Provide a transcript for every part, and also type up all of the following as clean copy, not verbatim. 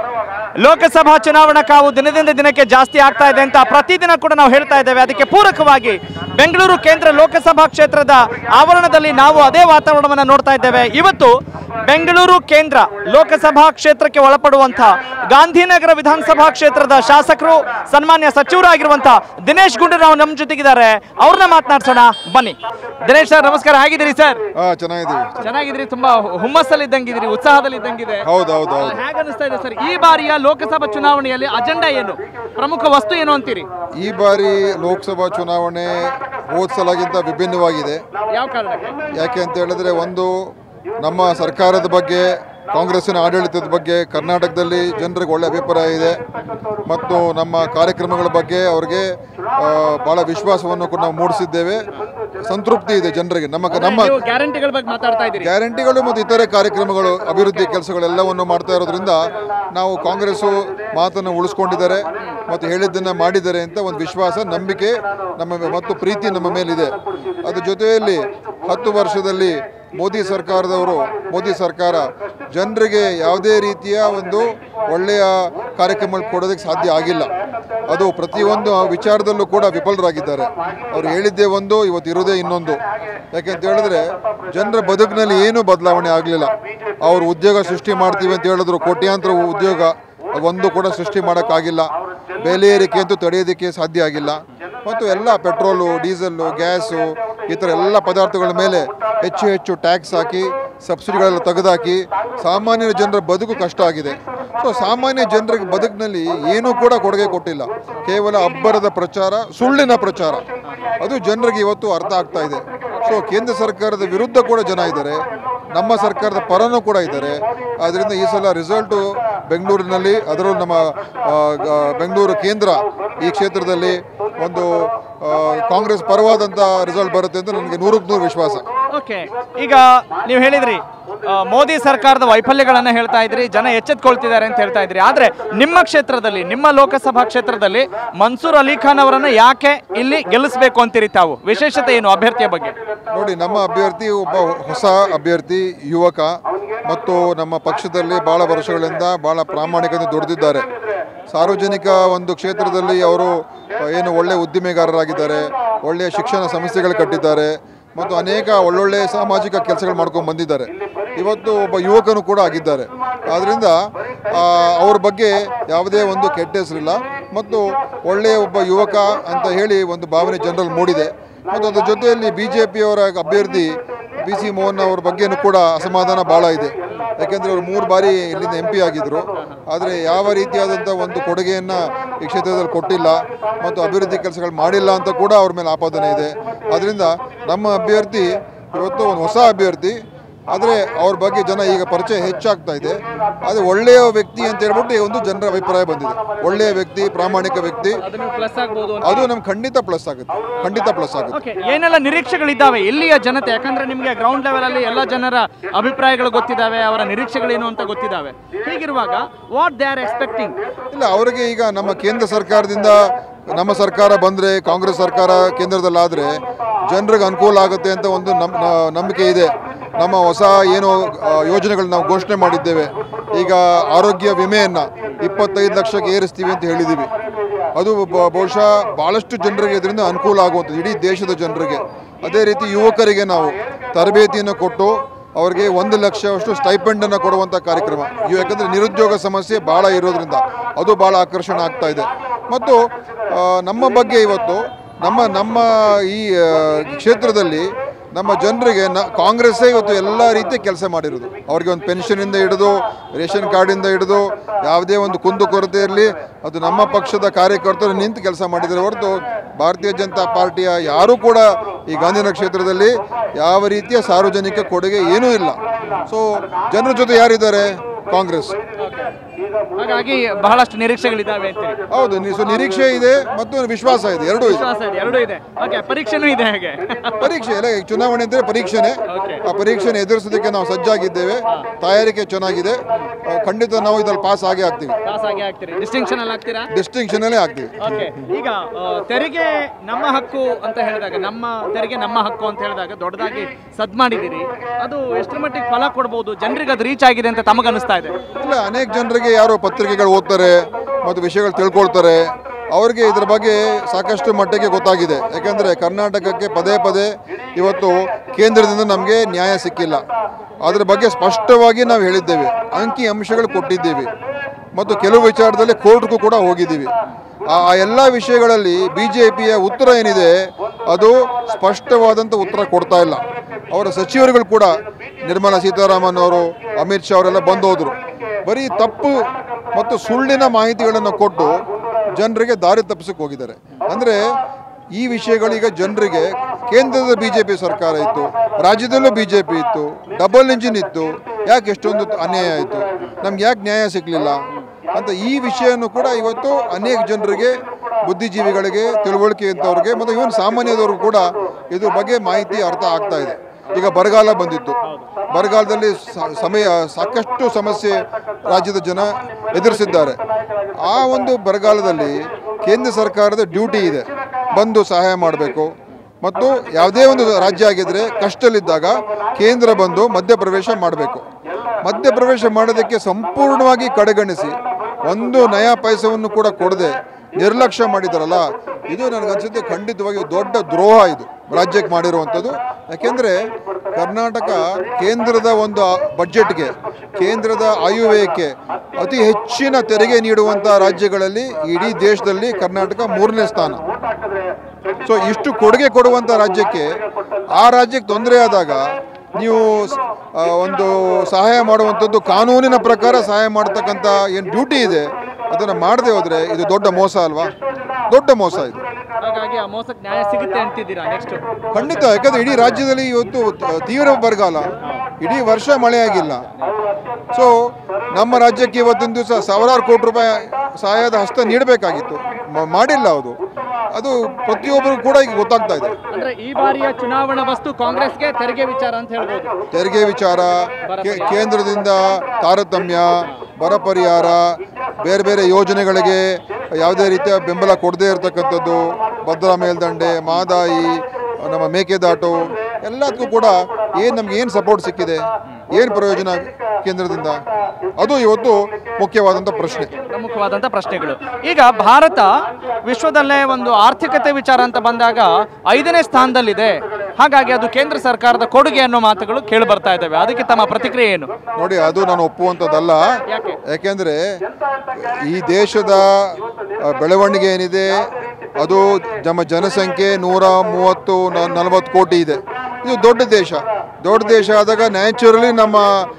ಲೋಕಸಭಾ ಚುನಾವಣಾ ಕಾವು ದಿನದಿಂದ ದಿನಕ್ಕೆ ಜಾಸ್ತಿ ಆಗ್ತಾ ಇದೆ ಅಂತ ಪ್ರತಿದಿನ ಕೂಡ ನಾವು ಹೇಳ್ತಾ ಇದ್ದೇವೆ. ಅದಕ್ಕೆ ಪೂರಕವಾಗಿ ಬೆಂಗಳೂರು ಕೇಂದ್ರ ಲೋಕಸಭಾ ಕ್ಷೇತ್ರದ ಆವರಣದಲ್ಲಿ ನಾವು ಅದೇ ವಾತಾವರಣವನ್ನು ನೋಡ್ತಾ ಇದ್ದೇವೆ. ಇವತ್ತು ಬೆಂಗಳೂರು ಕೇಂದ್ರ ಲೋಕಸಭಾ ಕ್ಷೇತ್ರಕ್ಕೆ ಒಳಪಡುವಂತಹ ಗಾಂಧಿನಗರ ವಿಧಾನಸಭಾ ಕ್ಷೇತ್ರದ ಶಾಸಕರು ಸನ್ಮಾನ್ಯ ಸಚಿವರಾಗಿರುವಂತಹ ದಿನೇಶ್ ಗುಂಡೂರಾವ್ ನಮ್ಮ ಜೊತೆಗಿದ್ದಾರೆ. ಅವ್ರನ್ನ ಮಾತನಾಡ್ಸೋಣ ಬನ್ನಿ. ದಿನೇಶ್ ಸರ್ ನಮಸ್ಕಾರ, ಹೇಗಿದ್ದೀರಿ ಸರ್? ಚೆನ್ನಾಗಿದ್ದೀರಿ, ತುಂಬಾ ಹುಮ್ಮಸ್ಸಲ್ಲಿ ಇದ್ದಂಗಿದ್ದೀರಿ, ಉತ್ಸಾಹದಲ್ಲಿ ಇದ್ದಂಗಿದೆ. ಹೇಗೆ ಅನಿಸ್ತಾ ಇದೆ ಸರ್ ಈ ಬಾರಿಯ ಲೋಕಸಭಾ ಚುನಾವಣೆಯಲ್ಲಿ ಅಜೆಂಡಾ ಏನು, ಪ್ರಮುಖ ವಸ್ತು ಏನು ಅಂತೀರಿ? ಈ ಬಾರಿ ಲೋಕಸಭಾ ಚುನಾವಣೆ ಹೋದ ಸಲಾಗಿಂತ ವಿಭಿನ್ನವಾಗಿದೆ. ಯಾವ ಕಾರಣಕ್ಕೆ? ಯಾಕೆ ಅಂತ ಹೇಳಿದ್ರೆ, ಒಂದು ನಮ್ಮ ಸರ್ಕಾರದ ಬಗ್ಗೆ, ಕಾಂಗ್ರೆಸ್ಸಿನ ಆಡಳಿತದ ಬಗ್ಗೆ ಕರ್ನಾಟಕದಲ್ಲಿ ಜನರಿಗೆ ಒಳ್ಳೆ ಅಭಿಪ್ರಾಯ ಇದೆ ಮತ್ತು ನಮ್ಮ ಕಾರ್ಯಕ್ರಮಗಳ ಬಗ್ಗೆ ಅವ್ರಿಗೆ ಭಾಳ ವಿಶ್ವಾಸವನ್ನು ಕೂಡ ನಾವು ಮೂಡಿಸಿದ್ದೇವೆ. ಸಂತೃಪ್ತಿ ಇದೆ ಜನರಿಗೆ. ನಮ್ಮ ಗ್ಯಾರಂಟಿಗಳ ಬಗ್ಗೆ ಮಾತಾಡ್ತಾ ಇದ್ದೀರಿ. ಗ್ಯಾರಂಟಿಗಳು ಮತ್ತು ಇತರೆ ಕಾರ್ಯಕ್ರಮಗಳು, ಅಭಿವೃದ್ಧಿ ಕೆಲಸಗಳೆಲ್ಲವನ್ನು ಮಾಡ್ತಾ ಇರೋದ್ರಿಂದ ನಾವು ಕಾಂಗ್ರೆಸ್ಸು ಮಾತನ್ನು ಉಳಿಸ್ಕೊಂಡಿದ್ದಾರೆ ಮತ್ತು ಹೇಳಿದ್ದನ್ನು ಮಾಡಿದ್ದಾರೆ ಅಂತ ಒಂದು ವಿಶ್ವಾಸ, ನಂಬಿಕೆ ನಮ್ಮ ಮತ್ತು ಪ್ರೀತಿ ನಮ್ಮ ಮೇಲಿದೆ. ಅದ್ರ ಜೊತೆಯಲ್ಲಿ 10 ವರ್ಷದಲ್ಲಿ ಮೋದಿ ಸರ್ಕಾರ ಜನರಿಗೆ ಯಾವುದೇ ರೀತಿಯ ಒಂದು ಒಳ್ಳೆಯ ಕಾರ್ಯಕ್ರಮಗಳು ಕೊಡೋದಕ್ಕೆ ಸಾಧ್ಯ ಆಗಿಲ್ಲ. ಅದು ಪ್ರತಿಯೊಂದು ವಿಚಾರದಲ್ಲೂ ಕೂಡ ವಿಫಲರಾಗಿದ್ದಾರೆ. ಅವ್ರು ಹೇಳಿದ್ದೇ ಒಂದು, ಇವತ್ತು ಇರೋದೇ ಇನ್ನೊಂದು. ಯಾಕೆಂತ ಹೇಳಿದ್ರೆ ಜನರ ಬದುಕಿನಲ್ಲಿ ಏನೂ ಬದಲಾವಣೆ ಆಗಲಿಲ್ಲ. ಅವರು ಉದ್ಯೋಗ ಸೃಷ್ಟಿ ಮಾಡ್ತೀವಿ ಅಂತ ಹೇಳಿದ್ರು, ಕೋಟ್ಯಾಂತರ ಉದ್ಯೋಗ ಒಂದು ಕೂಡ ಸೃಷ್ಟಿ ಮಾಡೋಕ್ಕಾಗಿಲ್ಲ. ಬೆಲೆ ಏರಿಕೆ ಅಂತೂ ತಡೆಯೋದಕ್ಕೆ ಸಾಧ್ಯ ಆಗಿಲ್ಲ. ಮತ್ತು ಎಲ್ಲ ಪೆಟ್ರೋಲು, ಡೀಸೆಲ್ಲು, ಗ್ಯಾಸು ಈ ಥರ ಎಲ್ಲ ಪದಾರ್ಥಗಳ ಮೇಲೆ ಹೆಚ್ಚು ಟ್ಯಾಕ್ಸ್ ಹಾಕಿ, ಸಬ್ಸಿಡಿಗಳೆಲ್ಲ ತೆಗೆದುಹಾಕಿ ಸಾಮಾನ್ಯ ಜನರ ಬದುಕು ಕಷ್ಟ ಆಗಿದೆ. ಸೊ ಸಾಮಾನ್ಯ ಜನರಿಗೆ ಬದುಕಿನಲ್ಲಿ ಏನೂ ಕೂಡ ಕೊಡುಗೆ ಕೊಟ್ಟಿಲ್ಲ. ಕೇವಲ ಅಬ್ಬರದ ಪ್ರಚಾರ, ಸುಳ್ಳಿನ ಪ್ರಚಾರ, ಅದು ಜನರಿಗೆ ಇವತ್ತು ಅರ್ಥ ಆಗ್ತಾ ಇದೆ. ಸೊ ಕೇಂದ್ರ ಸರ್ಕಾರದ ವಿರುದ್ಧ ಕೂಡ ಜನ ಇದ್ದಾರೆ, ನಮ್ಮ ಸರ್ಕಾರದ ಪರನೂ ಕೂಡ ಇದ್ದಾರೆ. ಆದ್ದರಿಂದ ಈ ಸಲ ರಿಸಲ್ಟು ಬೆಂಗಳೂರಿನಲ್ಲಿ, ಅದರಲ್ಲೂ ನಮ್ಮ ಬೆಂಗಳೂರು ಕೇಂದ್ರ ಈ ಕ್ಷೇತ್ರದಲ್ಲಿ ಒಂದು ಕಾಂಗ್ರೆಸ್ ಪರವಾದಂಥ ರಿಸಲ್ಟ್ ಬರುತ್ತೆ ಅಂತ ನನಗೆ 100ಕ್ಕೆ 100 ವಿಶ್ವಾಸ. ಓಕೆ, ಈಗ ನೀವು ಹೇಳಿದ್ರಿ ಮೋದಿ ಸರ್ಕಾರದ ವೈಫಲ್ಯಗಳನ್ನು ಹೇಳ್ತಾ ಇದ್ರಿ, ಜನ ಎಚ್ಚೆತ್ಕೊಳ್ತಿದ್ದಾರೆ ಅಂತ ಹೇಳ್ತಾ ಇದ್ರಿ. ಆದರೆ ನಿಮ್ಮ ಕ್ಷೇತ್ರದಲ್ಲಿ, ನಿಮ್ಮ ಲೋಕಸಭಾ ಕ್ಷೇತ್ರದಲ್ಲಿ ಮನ್ಸೂರ್ ಅಲಿ ಖಾನ್ ಅವರನ್ನು ಯಾಕೆ ಇಲ್ಲಿ ಗೆಲ್ಲಿಸಬೇಕು ಅಂತೀರಿ ತಾವು? ವಿಶೇಷತೆ ಏನು ಅಭ್ಯರ್ಥಿಯ ಬಗ್ಗೆ? ನೋಡಿ, ನಮ್ಮ ಅಭ್ಯರ್ಥಿ ಒಬ್ಬ ಹೊಸ ಅಭ್ಯರ್ಥಿ, ಯುವಕ ಮತ್ತು ನಮ್ಮ ಪಕ್ಷದಲ್ಲಿ ಭಾಳ ವರ್ಷಗಳಿಂದ ಭಾಳ ಪ್ರಾಮಾಣಿಕತೆ ದುಡಿದಿದ್ದಾರೆ. ಸಾರ್ವಜನಿಕ ಒಂದು ಕ್ಷೇತ್ರದಲ್ಲಿ ಅವರು ಏನು ಒಳ್ಳೆಯ ಉದ್ದಿಮೆಗಾರರಾಗಿದ್ದಾರೆ, ಒಳ್ಳೆಯ ಶಿಕ್ಷಣ ಸಂಸ್ಥೆಗಳು ಕಟ್ಟಿದ್ದಾರೆ ಮತ್ತು ಅನೇಕ ಒಳ್ಳೊಳ್ಳೆ ಸಾಮಾಜಿಕ ಕೆಲಸಗಳು ಮಾಡ್ಕೊಂಡು ಬಂದಿದ್ದಾರೆ. ಇವತ್ತು ಒಬ್ಬ ಯುವಕನು ಕೂಡ ಆಗಿದ್ದಾರೆ. ಆದ್ದರಿಂದ ಅವ್ರ ಬಗ್ಗೆ ಯಾವುದೇ ಒಂದು ಕೆಟ್ಟ ಹೆಸರಿಲ್ಲ ಮತ್ತು ಒಳ್ಳೆಯ ಒಬ್ಬ ಯುವಕ ಅಂತ ಹೇಳಿ ಒಂದು ಭಾವನೆ ಜನರಲ್ಲಿ ಮೂಡಿದೆ. ಮತ್ತು ಅದ್ರ ಜೊತೆಯಲ್ಲಿ BJPಯವರ ಅಭ್ಯರ್ಥಿ PC ಮೋಹನ್ ಅವ್ರ ಬಗ್ಗೆನೂ ಕೂಡ ಅಸಮಾಧಾನ ಭಾಳ ಇದೆ. ಯಾಕೆಂದರೆ ಅವರು 3 ಬಾರಿ ಇಲ್ಲಿಂದ MP ಆಗಿದ್ದರು, ಆದರೆ ಯಾವ ರೀತಿಯಾದಂಥ ಒಂದು ಕೊಡುಗೆಯನ್ನು ಈ ಕ್ಷೇತ್ರದಲ್ಲಿ ಕೊಟ್ಟಿಲ್ಲ ಮತ್ತು ಅಭಿವೃದ್ಧಿ ಕೆಲಸಗಳು ಮಾಡಿಲ್ಲ ಅಂತ ಕೂಡ ಅವ್ರ ಮೇಲೆ ಆಪಾದನೆ ಇದೆ. ಆದ್ದರಿಂದ ನಮ್ಮ ಅಭ್ಯರ್ಥಿ ಇವತ್ತು ಒಂದು ಹೊಸ ಅಭ್ಯರ್ಥಿ, ಆದರೆ ಅವ್ರ ಬಗ್ಗೆ ಜನ ಈಗ ಪರಿಚಯ ಹೆಚ್ಚಾಗ್ತಾ ಇದೆ. ಆದರೆ ಒಳ್ಳೆಯ ವ್ಯಕ್ತಿ ಅಂತ ಹೇಳ್ಬಿಟ್ಟು ಒಂದು ಜನರ ಅಭಿಪ್ರಾಯ ಬಂದಿದೆ. ಒಳ್ಳೆಯ ವ್ಯಕ್ತಿ, ಪ್ರಾಮಾಣಿಕ ವ್ಯಕ್ತಿ, ಅದು ನಮ್ಗೆ ಖಂಡಿತ ಪ್ಲಸ್ ಆಗುತ್ತೆ. ಏನೆಲ್ಲ ನಿರೀಕ್ಷೆಗಳಿದ್ದಾವೆ ಇಲ್ಲಿಯ ಜನತೆ? ಯಾಕಂದ್ರೆ ನಿಮಗೆ ಗ್ರೌಂಡ್ ಲೆವೆಲ್ ಅಲ್ಲಿ ಎಲ್ಲ ಜನರ ಅಭಿಪ್ರಾಯಗಳು ಗೊತ್ತಿದ್ದಾವೆ, ಅವರ ನಿರೀಕ್ಷೆಗಳೇನು ಅಂತ ಗೊತ್ತಿದ್ದಾವೆ. ಹೀಗಿರುವಾಗ ವಾಟ್ ದೇ ಆರ್ ಎಕ್ಸ್ಪೆಕ್ಟಿಂಗ್? ಇಲ್ಲ, ಅವರಿಗೆ ಈಗ ನಮ್ಮ ಕೇಂದ್ರ ಸರ್ಕಾರದಿಂದ, ನಮ್ಮ ಸರ್ಕಾರ ಬಂದರೆ, ಕಾಂಗ್ರೆಸ್ ಸರ್ಕಾರ ಕೇಂದ್ರದಲ್ಲಾದರೆ ಜನರಿಗೆ ಅನುಕೂಲ ಆಗುತ್ತೆ ಅಂತ ಒಂದು ನಂಬಿಕೆ ಇದೆ. ನಮ್ಮ ಹೊಸ ಏನು ಯೋಜನೆಗಳು ನಾವು ಘೋಷಣೆ ಮಾಡಿದ್ದೇವೆ. ಈಗ ಆರೋಗ್ಯ ವಿಮೆಯನ್ನು 25 ಲಕ್ಷಕ್ಕೆ ಏರಿಸ್ತೀವಿ ಅಂತ ಹೇಳಿದ್ದೀವಿ. ಅದು ಬಹುಶಃ ಭಾಳಷ್ಟು ಜನರಿಗೆ ಇದರಿಂದ ಅನುಕೂಲ ಆಗುವಂಥದ್ದು, ಇಡೀ ದೇಶದ ಜನರಿಗೆ. ಅದೇ ರೀತಿ ಯುವಕರಿಗೆ ನಾವು ತರಬೇತಿಯನ್ನು ಕೊಟ್ಟು ಅವರಿಗೆ 1 ಲಕ್ಷವಷ್ಟು ಸ್ಟೈಪೆಂಡನ್ನು ಕೊಡುವಂಥ ಕಾರ್ಯಕ್ರಮ. ಯಾಕಂದರೆ ನಿರುದ್ಯೋಗ ಸಮಸ್ಯೆ ಭಾಳ ಇರೋದ್ರಿಂದ ಅದು ಭಾಳ ಆಕರ್ಷಣೆ ಆಗ್ತಾ ಇದೆ. ಮತ್ತು ನಮ್ಮ ಬಗ್ಗೆ ಇವತ್ತು ನಮ್ಮ ಈ ಕ್ಷೇತ್ರದಲ್ಲಿ ನಮ್ಮ ಜನರಿಗೆ ಕಾಂಗ್ರೆಸ್ಸೇ ಇವತ್ತು ಎಲ್ಲ ರೀತಿಯ ಕೆಲಸ ಮಾಡಿರೋದು. ಅವ್ರಿಗೆ ಒಂದು ಪೆನ್ಷನಿಂದ ಹಿಡಿದು, ರೇಷನ್ ಕಾರ್ಡಿಂದ ಹಿಡಿದು, ಯಾವುದೇ ಒಂದು ಕುಂದುಕೊರತೆ ಇರಲಿ ಅದು ನಮ್ಮ ಪಕ್ಷದ ಕಾರ್ಯಕರ್ತರು ನಿಂತು ಕೆಲಸ ಮಾಡಿದರೆ ಹೊರತು ಭಾರತೀಯ ಜನತಾ ಪಾರ್ಟಿಯ ಯಾರೂ ಕೂಡ ಈ ಗಾಂಧಿನಗರ ಕ್ಷೇತ್ರದಲ್ಲಿ ಯಾವ ರೀತಿಯ ಸಾರ್ವಜನಿಕ ಕೊಡುಗೆ ಏನೂ ಇಲ್ಲ. ಸೊ ಜನರ ಜೊತೆ ಯಾರಿದ್ದಾರೆ? ಕಾಂಗ್ರೆಸ್. ಹಾಗಾಗಿ ಬಹಳಷ್ಟು ನಿರೀಕ್ಷೆಗಳಿದ್ದಾವೆ ಅಂತೀರಿ? ಹೌದು, ನಿರೀಕ್ಷೆ ಇದೆ ಮತ್ತು ವಿಶ್ವಾಸ ಇದೆ, ಎರಡೂ ಇದೆ. ಪರೀಕ್ಷೆನೂ ಇದೆ. ಹೇಗೆ ಪರೀಕ್ಷೆ ಇಲ್ಲ, ಚುನಾವಣೆ ಅಂದರೆ ಪರೀಕ್ಷೆನೇ. ಆ ಪರೀಕ್ಷೆನ ಎದುರಿಸೋದಕ್ಕೆ ನಾವು ಸಜ್ಜಾಗಿದ್ದೇವೆ, ತಯಾರಿಕೆ ಚೆನ್ನಾಗಿದೆ. ಖಂಡಿತ ನಾವು ಇದ್ರಲ್ಲಿ ಪಾಸ್ ಆಗೇ ಆಗ್ತೀವಿ. ಡಿಸ್ಟಿಂಕ್ಷನ್ ಅಲ್ಲೇ ಆಗ್ತೀವಿ. ಈಗ ತೆರಿಗೆ ನಮ್ಮ ಹಕ್ಕು ಅಂತ ಹೇಳಿದಾಗ, ನಮ್ಮ ತೆರಿಗೆ ನಮ್ಮ ಹಕ್ಕು ಅಂತ ಹೇಳಿದಾಗ ದೊಡ್ಡದಾಗಿ ಸದ್ ಮಾಡಿದ್ದೀರಿ. ಅದು ಎಷ್ಟರ ಮಟ್ಟಿಗೆ ಫಲ ಕೊಡ್ಬೋದು, ಜನರಿಗೆ ಅದು ರೀಚ್ ಆಗಿದೆ ಅಂತ ತಮಗನಿಸ್ತಾ ಇದೆ? ಇಲ್ಲ, ಅನೇಕ ಜನರಿಗೆ ಹೊರಗೆ ಯಾರು ಪತ್ರಿಕೆಗಳು ಓದ್ತಾರೆ ಮತ್ತು ವಿಷಯಗಳು ತಿಳ್ಕೊಳ್ತಾರೆ ಅವ್ರಿಗೆ ಇದ್ರ ಬಗ್ಗೆ ಸಾಕಷ್ಟು ಮಟ್ಟಿಗೆ ಗೊತ್ತಾಗಿದೆ. ಯಾಕೆಂದರೆ ಕರ್ನಾಟಕಕ್ಕೆ ಪದೇ ಪದೇ ಇವತ್ತು ಕೇಂದ್ರದಿಂದ ನಮಗೆ ನ್ಯಾಯ ಸಿಕ್ಕಿಲ್ಲ. ಅದರ ಬಗ್ಗೆ ಸ್ಪಷ್ಟವಾಗಿ ನಾವು ಹೇಳಿದ್ದೇವೆ, ಅಂಕಿ ಅಂಶಗಳು ಕೊಟ್ಟಿದ್ದೀವಿ ಮತ್ತು ಕೆಲವು ವಿಚಾರದಲ್ಲಿ ಕೋರ್ಟ್ಗೂ ಕೂಡ ಹೋಗಿದ್ದೀವಿ. ಆ ಎಲ್ಲ ವಿಷಯಗಳಲ್ಲಿ BJPಯ ಉತ್ತರ ಏನಿದೆ ಅದು ಸ್ಪಷ್ಟವಾದಂಥ ಉತ್ತರ ಕೊಡ್ತಾ ಇಲ್ಲ. ಅವರ ಸಚಿವರುಗಳು ಕೂಡ ನಿರ್ಮಲಾ ಸೀತಾರಾಮನ್ ಅವರು, ಅಮಿತ್ ಶಾ ಅವರೆಲ್ಲ ಬಂದು ಹೋದರು. ಬರೀ ತಪ್ಪು ಮತ್ತು ಸುಳ್ಳಿನ ಮಾಹಿತಿಗಳನ್ನು ಕೊಟ್ಟು ಜನರಿಗೆ ದಾರಿ ತಪ್ಪಿಸಕ್ಕೆ ಹೋಗಿದ್ದಾರೆ. ಅಂದರೆ ಈ ವಿಷಯಗಳೀಗ ಜನರಿಗೆ ಕೇಂದ್ರದ BJP ಸರ್ಕಾರ ಇತ್ತು, ರಾಜ್ಯದಲ್ಲೂ BJP ಇತ್ತು, ಡಬಲ್ ಇಂಜಿನ್ ಇತ್ತು, ಯಾಕೆ ಎಷ್ಟೊಂದು ಅನ್ಯಾಯ ಆಯಿತು, ನಮ್ಗೆ ಯಾಕೆ ನ್ಯಾಯ ಸಿಗಲಿಲ್ಲ ಅಂತ ಈ ವಿಷಯನೂ ಕೂಡ ಇವತ್ತು ಅನೇಕ ಜನರಿಗೆ, ಬುದ್ಧಿಜೀವಿಗಳಿಗೆ, ತಿಳುವಳಿಕೆ ಇದ್ದವ್ರಿಗೆ ಮತ್ತು ಇವನ್ ಸಾಮಾನ್ಯದವ್ರಿಗೂ ಕೂಡ ಇದ್ರ ಬಗ್ಗೆ ಮಾಹಿತಿ ಅರ್ಥ ಆಗ್ತಾ ಇದೆ. ಈಗ ಬರಗಾಲ ಬಂದಿತ್ತು, ಬರಗಾಲದಲ್ಲಿ ಸಾಕಷ್ಟು ಸಮಸ್ಯೆ ರಾಜ್ಯದ ಜನ ಎದುರಿಸಿದ್ದಾರೆ. ಆ ಒಂದು ಬರಗಾಲದಲ್ಲಿ ಕೇಂದ್ರ ಸರ್ಕಾರದ ಡ್ಯೂಟಿ ಇದೆ, ಬಂದು ಸಹಾಯ ಮಾಡಬೇಕು. ಮತ್ತು ಯಾವುದೇ ಒಂದು ರಾಜ್ಯ ಆಗಿದ್ದರೆ ಕಷ್ಟದಲ್ಲಿದ್ದಾಗ ಕೇಂದ್ರ ಬಂದು ಮಧ್ಯಪ್ರವೇಶ ಮಾಡಬೇಕು. ಮಧ್ಯಪ್ರವೇಶ ಮಾಡೋದಕ್ಕೆ ಸಂಪೂರ್ಣವಾಗಿ ಕಡೆಗಣಿಸಿ ಒಂದು ನಯಾ ಪೈಸವನ್ನು ಕೂಡ ಕೊಡದೆ ನಿರ್ಲಕ್ಷ್ಯ ಮಾಡಿದಾರಲ್ಲ, ಇದು ನನಗನ್ಸುತ್ತೆ ಖಂಡಿತವಾಗಿ ದೊಡ್ಡ ದ್ರೋಹ ಇದು ರಾಜ್ಯಕ್ಕೆ ಮಾಡಿರುವಂಥದ್ದು. ಯಾಕೆಂದರೆ ಕರ್ನಾಟಕ ಕೇಂದ್ರದ ಒಂದು ಬಡ್ಜೆಟ್ಗೆ, ಕೇಂದ್ರದ ಆಯವ್ಯಯಕ್ಕೆ ಅತಿ ಹೆಚ್ಚಿನ ತೆರಿಗೆ ನೀಡುವಂಥ ರಾಜ್ಯಗಳಲ್ಲಿ ಇಡೀ ದೇಶದಲ್ಲಿ ಕರ್ನಾಟಕ 3ನೇ ಸ್ಥಾನ. ಸೊ ಇಷ್ಟು ಕೊಡುಗೆ ಕೊಡುವಂಥ ರಾಜ್ಯಕ್ಕೆ, ಆ ರಾಜ್ಯಕ್ಕೆ ತೊಂದರೆ ಆದಾಗ ನೀವು ಒಂದು ಸಹಾಯ ಮಾಡುವಂಥದ್ದು ಕಾನೂನಿನ ಪ್ರಕಾರ ಸಹಾಯ ಮಾಡ್ತಕ್ಕಂಥ ಏನು ಡ್ಯೂಟಿ ಇದೆ ಅದನ್ನು ಮಾಡದೆ ಹೋದರೆ ಇದು ದೊಡ್ಡ ಮೋಸ ಅಲ್ವಾ? ದೊಡ್ಡ ಮೋಸ ಇದು. ಹಾಗಾಗಿ ಆ ಮೋಸಕ್ಕೆ ನ್ಯಾಯ ಸಿಗುತ್ತೆ ಅಂತಿದ್ದೀರಾ ನೆಕ್ಸ್ಟ್? ಖಂಡಿತ. ಯಾಕಂದರೆ ಇಡೀ ರಾಜ್ಯದಲ್ಲಿ ಇವತ್ತು ತೀವ್ರ ಬರಗಾಲ, ಇಡೀ ವರ್ಷ ಮಳೆ ಆಗಿಲ್ಲ. ಸೊ ನಮ್ಮ ರಾಜ್ಯಕ್ಕೆ ಇವತ್ತಿನ ದಿವಸ ಸಾವಿರಾರು ಕೋಟಿ ರೂಪಾಯಿ ಸಹಾಯದ ಹಸ್ತ ನೀಡಬೇಕಾಗಿತ್ತು, ಮಾಡಿಲ್ಲ. ಅದು ಪ್ರತಿಯೊಬ್ಬರು ಕೂಡ ಈಗ ಗೊತ್ತಾಗ್ತಾ ಇದೆ. ಅಂದ್ರೆ ಈ ಬಾರಿಯ ಚುನಾವಣಾ ವಸ್ತು ಕಾಂಗ್ರೆಸ್ಗೆ ತೆರಿಗೆ ವಿಚಾರ ಅಂತ ಹೇಳ್ಬೋದು. ತೆರಿಗೆ ವಿಚಾರ, ಕೇಂದ್ರದಿಂದ ತಾರತಮ್ಯ, ಬರ ಪರಿಹಾರ, ಬೇರೆ ಬೇರೆ ಯೋಜನೆಗಳಿಗೆ ಯಾವುದೇ ರೀತಿಯ ಬೆಂಬಲ ಕೊಡದೇ ಇರತಕ್ಕಂಥದ್ದು, ಭದ್ರಾ ಮೇಲ್ದಂಡೆ, ಮಹದಾಯಿ, ನಮ್ಮ ಮೇಕೆದಾಟು ಎಲ್ಲದಕ್ಕೂ ಕೂಡ ನಮ್ಗೆ ಏನು ಸಪೋರ್ಟ್ ಸಿಕ್ಕಿದೆ, ಏನು ಪ್ರಯೋಜನ ಕೇಂದ್ರದಿಂದ, ಅದು ಇವತ್ತು ಮುಖ್ಯವಾದಂಥ ಪ್ರಶ್ನೆ, ಪ್ರಮುಖವಾದಂಥ ಪ್ರಶ್ನೆಗಳು. ಈಗ ಭಾರತ ವಿಶ್ವದಲ್ಲೇ ಒಂದು ಆರ್ಥಿಕತೆ ವಿಚಾರ ಅಂತ ಬಂದಾಗ 5ನೇ ಸ್ಥಾನದಲ್ಲಿದೆ. ಹಾಗಾಗಿ ಅದು ಕೇಂದ್ರ ಸರ್ಕಾರದ ಕೊಡುಗೆ ಅನ್ನೋ ಮಾತುಗಳು ಕೇಳಿ ಬರ್ತಾ ಇದ್ದಾವೆ. ಅದಕ್ಕೆ ತಮ್ಮ ಪ್ರತಿಕ್ರಿಯೆ ಏನು? ನೋಡಿ, ಅದು ನಾನು ಒಪ್ಪುವಂಥದ್ದಲ್ಲ. ಯಾಕೆಂದರೆ ಈ ದೇಶದ ಬೆಳವಣಿಗೆ ಏನಿದೆ ಅದು ನಮ್ಮ ಜನಸಂಖ್ಯೆ 130-140 ಕೋಟಿ ಇದೆ. ಇದು ದೊಡ್ಡ ದೇಶ. ದೊಡ್ಡ ದೇಶ ಆದಾಗ ನ್ಯಾಚುರಲಿ ನಮ್ಮ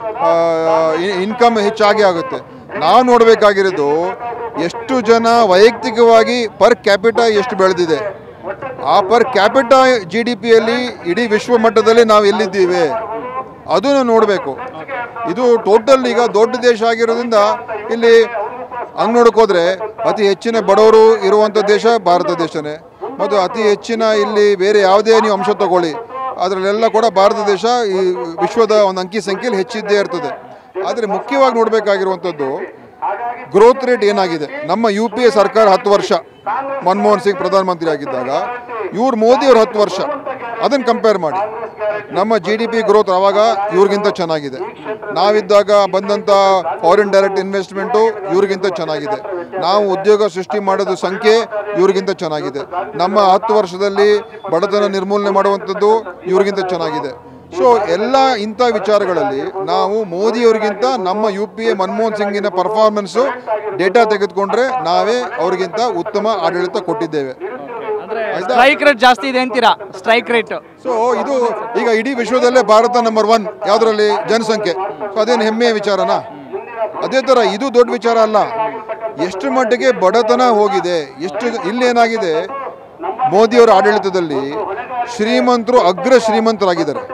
ಇನ್ಕಮ್ ಹೆಚ್ಚಾಗಿ ಆಗುತ್ತೆ. ನಾವು ನೋಡಬೇಕಾಗಿರೋದು ಎಷ್ಟು ಜನ ವೈಯಕ್ತಿಕವಾಗಿ ಪರ್ ಕ್ಯಾಪಿಟಾ ಎಷ್ಟು ಬೆಳೆದಿದೆ, ಆ ಪರ್ ಕ್ಯಾಪಿಟಾ GDPಯಲ್ಲಿ ಇಡೀ ವಿಶ್ವ ಮಟ್ಟದಲ್ಲಿ ನಾವು ಎಲ್ಲಿದ್ದೀವಿ ಅದನ್ನು ನೋಡಬೇಕು. ಇದು ಟೋಟಲ್ ಈಗ ದೊಡ್ಡ ದೇಶ ಆಗಿರೋದ್ರಿಂದ ಇಲ್ಲಿ ಹಂಗೆ ನೋಡೋಕೋದ್ರೆ ಅತಿ ಹೆಚ್ಚಿನ ಬಡವರು ಇರುವಂಥ ದೇಶ ಭಾರತ ದೇಶನೇ. ಮತ್ತು ಅತಿ ಹೆಚ್ಚಿನ ಇಲ್ಲಿ ಬೇರೆ ಯಾವುದೇ ನೀವು ಅಂಶ ತಗೊಳ್ಳಿ ಅದರಲ್ಲೆಲ್ಲ ಕೂಡ ಭಾರತ ದೇಶ ಈ ವಿಶ್ವದ ಒಂದು ಅಂಕಿ ಸಂಖ್ಯೆಯಲ್ಲಿ ಹೆಚ್ಚಿದ್ದೇ ಇರ್ತದೆ. ಆದರೆ ಮುಖ್ಯವಾಗಿ ನೋಡಬೇಕಾಗಿರುವಂಥದ್ದು ಗ್ರೋತ್ ರೇಟ್ ಏನಾಗಿದೆ. ನಮ್ಮ UPA ಸರ್ಕಾರ 10 ವರ್ಷ, ಮನಮೋಹನ್ ಸಿಂಗ್ ಪ್ರಧಾನಮಂತ್ರಿ ಆಗಿದ್ದಾಗ, ಇವ್ರು ಮೋದಿಯವ್ರು 10 ವರ್ಷ, ಅದನ್ನು ಕಂಪೇರ್ ಮಾಡಿ. ನಮ್ಮ GDP ಗ್ರೋತ್ ಆವಾಗ ಇವ್ರಿಗಿಂತ ಚೆನ್ನಾಗಿದೆ. ನಾವಿದ್ದಾಗ ಬಂದಂಥ ಫಾರಿನ್ ಡೈರೆಕ್ಟ್ ಇನ್ವೆಸ್ಟ್ಮೆಂಟು ಇವ್ರಿಗಿಂತ ಚೆನ್ನಾಗಿದೆ. ನಾವು ಉದ್ಯೋಗ ಸೃಷ್ಟಿ ಮಾಡೋದು ಸಂಖ್ಯೆ ಇವ್ರಿಗಿಂತ ಚೆನ್ನಾಗಿದೆ. ನಮ್ಮ 10 ವರ್ಷದಲ್ಲಿ ಬಡತನ ನಿರ್ಮೂಲನೆ ಮಾಡುವಂಥದ್ದು ಇವ್ರಿಗಿಂತ ಚೆನ್ನಾಗಿದೆ. ಸೊ ಎಲ್ಲ ಇಂಥ ವಿಚಾರಗಳಲ್ಲಿ ನಾವು ಮೋದಿಯವ್ರಿಗಿಂತ ನಮ್ಮ UPA ಮನಮೋಹನ್ ಸಿಂಗಿನ ಪರ್ಫಾರ್ಮೆನ್ಸು ಡೇಟಾ ತೆಗೆದುಕೊಂಡ್ರೆ ನಾವೇ ಅವ್ರಿಗಿಂತ ಉತ್ತಮ ಆಡಳಿತ ಕೊಟ್ಟಿದ್ದೇವೆ. ಸ್ಟ್ರೈಕ್ ರೇಟ್ ಜಾಸ್ತಿ ಇದೆ ಅಂತೀರಾ? Strike rate. ಸೊ ಇದು ಈಗ ಇಡೀ ವಿಶ್ವದಲ್ಲೇ ಭಾರತ ನಂಬರ್ 1 ಯಾವುದರಲ್ಲಿ ಜನಸಂಖ್ಯೆ. ಸೊ ಅದೇನು ಹೆಮ್ಮೆಯ ವಿಚಾರನಾ? ಅದೇ ಥರ ಇದು ದೊಡ್ಡ ವಿಚಾರ ಅಲ್ಲ. ಎಷ್ಟು ಮಟ್ಟಿಗೆ ಬಡತನ ಹೋಗಿದೆ, ಎಷ್ಟು ಇಲ್ಲೇನಾಗಿದೆ, ಮೋದಿಯವರ ಆಡಳಿತದಲ್ಲಿ ಶ್ರೀಮಂತರು ಅಗ್ರ ಶ್ರೀಮಂತರಾಗಿದ್ದಾರೆ,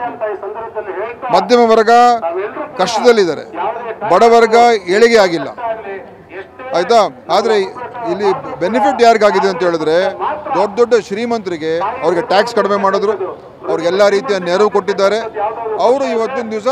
ಮಧ್ಯಮ ವರ್ಗ ಕಷ್ಟದಲ್ಲಿದ್ದಾರೆ, ಬಡವರ್ಗ ಏಳಿಗೆ ಆಗಿಲ್ಲ, ಆಯಿತಾ? ಆದರೆ ಇಲ್ಲಿ ಬೆನಿಫಿಟ್ ಯಾರಿಗಾಗಿದೆ ಅಂತ ಹೇಳಿದ್ರೆ ದೊಡ್ಡ ದೊಡ್ಡ ಶ್ರೀಮಂತರಿಗೆ ಅವ್ರಿಗೆ ಟ್ಯಾಕ್ಸ್ ಕಡಿಮೆ ಮಾಡಿದ್ರು, ಅವ್ರಿಗೆಲ್ಲ ರೀತಿಯ ನೆರವು ಕೊಟ್ಟಿದ್ದಾರೆ. ಅವರು ಇವತ್ತಿನ ದಿವಸ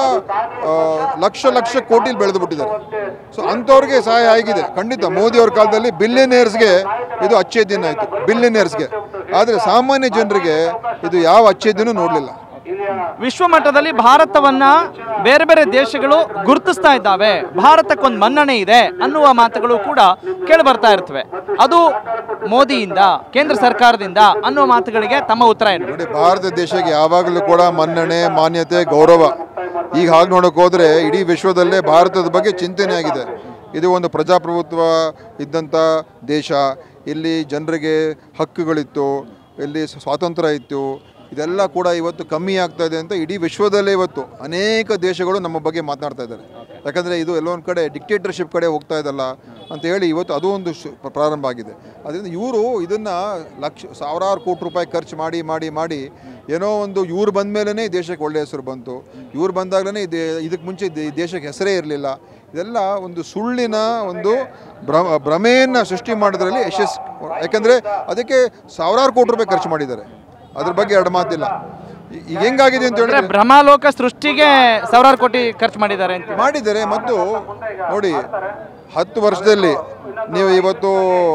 ಲಕ್ಷ ಕೋಟಿಲಿ ಬೆಳೆದು ಬಿಟ್ಟಿದ್ದಾರೆ. ಸೊ ಅಂಥವ್ರಿಗೆ ಸಹಾಯ ಆಗಿದೆ ಖಂಡಿತ. ಮೋದಿಯವ್ರ ಕಾಲದಲ್ಲಿ ಬಿಲಿಯನೇರ್ಸ್ಗೆ ಇದು ಅಚ್ಚೇದ್ಯನ ಆಯಿತು, ಬಿಲಿಯನೇರ್ಸ್ಗೆ. ಆದರೆ ಸಾಮಾನ್ಯ ಜನರಿಗೆ ಇದು ಯಾವ ಅಚ್ಚೇದ್ಯನೂ ನೋಡಲಿಲ್ಲ. ವಿಶ್ವಮಟ್ಟದಲ್ಲಿ ಭಾರತವನ್ನ ಬೇರೆ ಬೇರೆ ದೇಶಗಳು ಗುರುತಿಸ್ತಾ ಇದ್ದಾವೆ, ಭಾರತಕ್ಕೊಂದು ಮನ್ನಣೆ ಇದೆ ಅನ್ನುವ ಮಾತುಗಳು ಕೂಡ ಕೇಳಿ ಬರ್ತಾ ಇರ್ತವೆ. ಅದು ಮೋದಿಯಿಂದ, ಕೇಂದ್ರ ಸರ್ಕಾರದಿಂದ ಅನ್ನುವ ಮಾತುಗಳಿಗೆ ತಮ್ಮ ಉತ್ತರ ಏನು? ನೋಡಿ, ಭಾರತ ದೇಶಕ್ಕೆ ಯಾವಾಗಲೂ ಕೂಡ ಮನ್ನಣೆ, ಮಾನ್ಯತೆ, ಗೌರವ. ಈಗ ಹಾಗೆ ನೋಡೋಕೆ ಹೋದರೆ ಇಡೀ ವಿಶ್ವದಲ್ಲೇ ಭಾರತದ ಬಗ್ಗೆ ಚಿಂತನೆ ಆಗಿದೆ. ಇದು ಒಂದು ಪ್ರಜಾಪ್ರಭುತ್ವ ಇದ್ದಂಥ ದೇಶ, ಇಲ್ಲಿ ಜನರಿಗೆ ಹಕ್ಕುಗಳಿತ್ತು, ಇಲ್ಲಿ ಸ್ವಾತಂತ್ರ್ಯ ಇತ್ತು. ಇದೆಲ್ಲ ಕೂಡ ಇವತ್ತು ಕಮ್ಮಿ ಆಗ್ತಾ ಇದೆ ಅಂತ ಇಡೀ ವಿಶ್ವದಲ್ಲೇ ಇವತ್ತು ಅನೇಕ ದೇಶಗಳು ನಮ್ಮ ಬಗ್ಗೆ ಮಾತನಾಡ್ತಾ ಇದ್ದಾರೆ. ಯಾಕಂದರೆ ಇದು ಎಲ್ಲೊಂದು ಕಡೆ ಡಿಕ್ಟೇಟರ್ಶಿಪ್ ಕಡೆ ಹೋಗ್ತಾ ಇದಲ್ಲ ಅಂತ ಹೇಳಿ ಇವತ್ತು ಅದು ಒಂದು ಪ್ರಾರಂಭ ಆಗಿದೆ. ಅದರಿಂದ ಇವರು ಇದನ್ನು ಸಾವಿರಾರು ಕೋಟಿ ರೂಪಾಯಿ ಖರ್ಚು ಮಾಡಿ ಮಾಡಿ ಮಾಡಿ ಏನೋ ಒಂದು ಇವ್ರು ಬಂದ ಮೇಲೇ ಈ ದೇಶಕ್ಕೆ ಒಳ್ಳೆಯ ಹೆಸರು ಬಂತು, ಇವ್ರು ಬಂದಾಗಲೇ ಇದಕ್ಕೆ ಮುಂಚೆ ಈ ದೇಶಕ್ಕೆ ಹೆಸರೇ ಇರಲಿಲ್ಲ. ಇದೆಲ್ಲ ಒಂದು ಸುಳ್ಳಿನ ಒಂದು ಭ್ರಮೆಯನ್ನು ಸೃಷ್ಟಿ ಮಾಡೋದ್ರಲ್ಲಿ ಯಶಸ್ಸು. ಯಾಕಂದರೆ ಅದಕ್ಕೆ ಸಾವಿರಾರು ಕೋಟಿ ರೂಪಾಯಿ ಖರ್ಚು ಮಾಡಿದ್ದಾರೆ, ಅದ್ರ ಬಗ್ಗೆ ಎರಡು ಮಾತಿಲ್ಲ. ಈಗ ಹೆಂಗಾಗಿದೆ ಅಂತ ಹೇಳಿದ್ರೆ ಭ್ರಮಾಲೋಕ ಸೃಷ್ಟಿಗೆ ಸಾವಿರಾರು ಕೋಟಿ ಖರ್ಚು ಮಾಡಿದ್ದಾರೆ ಮತ್ತು ನೋಡಿ, 10 ವರ್ಷದಲ್ಲಿ ನೀವು ಇವತ್ತು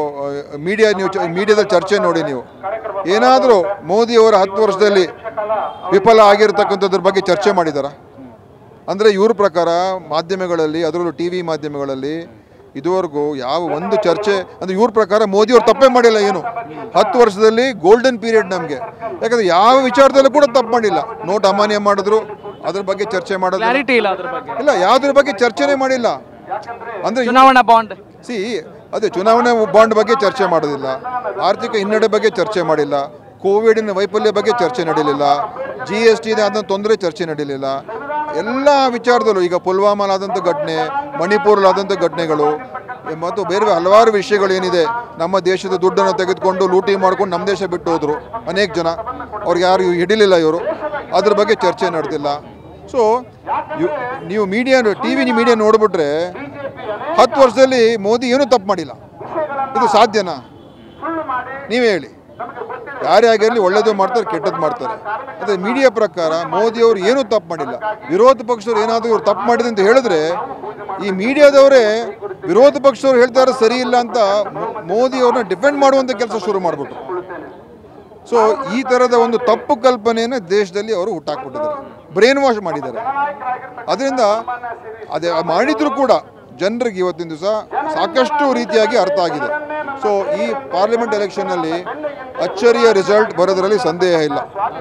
ಮೀಡಿಯಾದಲ್ಲಿ ಚರ್ಚೆ ನೋಡಿ, ನೀವು ಏನಾದರೂ ಮೋದಿಯವರ 10 ವರ್ಷದಲ್ಲಿ ವಿಫಲ ಆಗಿರತಕ್ಕಂಥದ್ರ ಬಗ್ಗೆ ಚರ್ಚೆ ಮಾಡಿದಾರ? ಅಂದರೆ ಇವ್ರ ಪ್ರಕಾರ ಮಾಧ್ಯಮಗಳಲ್ಲಿ, ಅದರಲ್ಲೂ ಟಿ ವಿ ಮಾಧ್ಯಮಗಳಲ್ಲಿ ಇದುವರೆಗೂ ಯಾವ ಒಂದು ಚರ್ಚೆ, ಅಂದರೆ ಇವ್ರ ಪ್ರಕಾರ ಮೋದಿಯವ್ರು ತಪ್ಪೇ ಮಾಡಿಲ್ಲ. ಏನು 10 ವರ್ಷದಲ್ಲಿ ಗೋಲ್ಡನ್ ಪೀರಿಯಡ್ ನಮಗೆ. ಯಾಕಂದರೆ ಯಾವ ವಿಚಾರದಲ್ಲೂ ಕೂಡ ತಪ್ಪು ಮಾಡಿಲ್ಲ. ನೋಟ್ ಅಮಾನ್ಯ ಮಾಡಿದ್ರು, ಅದ್ರ ಬಗ್ಗೆ ಚರ್ಚೆ ಮಾಡೋದು ಇಲ್ಲ, ಯಾವುದ್ರ ಬಗ್ಗೆ ಚರ್ಚೆನೇ ಮಾಡಿಲ್ಲ. ಅಂದರೆ ಚುನಾವಣಾ ಬಾಂಡ್ ಅದೇ ಚುನಾವಣಾ ಬಾಂಡ್ ಬಗ್ಗೆ ಚರ್ಚೆ ಮಾಡೋದಿಲ್ಲ, ಆರ್ಥಿಕ ಹಿನ್ನಡೆ ಬಗ್ಗೆ ಚರ್ಚೆ ಮಾಡಿಲ್ಲ, ಕೋವಿಡಿನ ವೈಫಲ್ಯ ಬಗ್ಗೆ ಚರ್ಚೆ ನಡೀಲಿಲ್ಲ, GST ಆದಂಥ ತೊಂದರೆ ಚರ್ಚೆ ನಡೀಲಿಲ್ಲ. ಎಲ್ಲ ವಿಚಾರದಲ್ಲೂ ಈಗ ಪುಲ್ವಾಮಾಲಾದಂಥ ಘಟನೆ, ಮಣಿಪುರಲಾದಂಥ ಘಟನೆಗಳು ಮತ್ತು ಬೇರೆ ಹಲವಾರು ವಿಷಯಗಳು ಏನಿದೆ, ನಮ್ಮ ದೇಶದ ದುಡ್ಡನ್ನು ತೆಗೆದುಕೊಂಡು ಲೂಟಿ ಮಾಡ್ಕೊಂಡು ನಮ್ಮ ದೇಶ ಬಿಟ್ಟು ಹೋದರು ಅನೇಕ ಜನ, ಅವ್ರಿಗೆ ಯಾರು ಹಿಡಿಲಿಲ್ಲ ಇವರು, ಅದ್ರ ಬಗ್ಗೆ ಚರ್ಚೆ ನಡೆದಿಲ್ಲ. ಸೊ ನೀವು ಟಿ ವಿ ಮೀಡಿಯಾ ನೋಡಿಬಿಟ್ರೆ 10 ವರ್ಷದಲ್ಲಿ ಮೋದಿ ಏನೂ ತಪ್ಪು ಮಾಡಿಲ್ಲ. ಇದು ಸಾಧ್ಯನಾ? ನೀವೇ ಹೇಳಿ. ಯಾರೇ ಆಗಿರಲಿ ಒಳ್ಳೇದು ಮಾಡ್ತಾರೆ, ಕೆಟ್ಟದ್ದು ಮಾಡ್ತಾರೆ. ಅದೇ ಮೀಡಿಯಾ ಪ್ರಕಾರ ಮೋದಿಯವರು ಏನೂ ತಪ್ಪು ಮಾಡಿಲ್ಲ. ವಿರೋಧ ಪಕ್ಷದವ್ರು ಏನಾದರೂ ಇವ್ರು ತಪ್ಪು ಮಾಡಿದೆ ಅಂತ ಹೇಳಿದ್ರೆ ಈ ಮೀಡಿಯಾದವರೇ ವಿರೋಧ ಪಕ್ಷದವ್ರು ಹೇಳ್ತಾರೆ ಸರಿ ಇಲ್ಲ ಅಂತ ಮೋದಿಯವ್ರನ್ನ ಡಿಫೆಂಡ್ ಮಾಡುವಂಥ ಕೆಲಸ ಶುರು ಮಾಡಿಬಿಟ್ರು. ಸೊ ಈ ಥರದ ಒಂದು ತಪ್ಪು ಕಲ್ಪನೆಯನ್ನು ದೇಶದಲ್ಲಿ ಅವರು ಹುಟ್ಟಾಕ್ಬಿಟ್ಟಿದ್ದಾರೆ, ಬ್ರೈನ್ ವಾಶ್ ಮಾಡಿದ್ದಾರೆ. ಅದರಿಂದ ಅದೇ ಮಾಡಿದ್ರು ಕೂಡ ಜನರಿಗೆ ಇವತ್ತಿನ ದಿವಸ ಸಾಕಷ್ಟು ರೀತಿಯಾಗಿ ಅರ್ಥ ಆಗಿದೆ. ಸೊ ಈ ಪಾರ್ಲಿಮೆಂಟ್ ಎಲೆಕ್ಷನ್ನಲ್ಲಿ ಅಚ್ಚರಿಯ ರಿಸಲ್ಟ್ ಬರೋದ್ರಲ್ಲಿ ಸಂದೇಹ ಇಲ್ಲ.